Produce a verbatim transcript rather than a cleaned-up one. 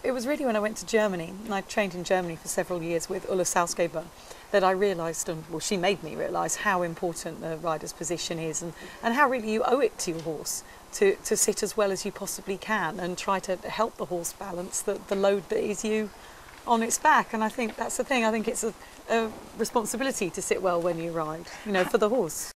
it was really when I went to Germany, and I trained in Germany for several years with Ulla Salzgeber, that I realised, and well, she made me realise how important the rider's position is, and, and how really you owe it to your horse to, to sit as well as you possibly can and try to help the horse balance the, the load that is you on its back. And I think that's the thing. I think it's a, a responsibility to sit well when you ride, you know, for the horse.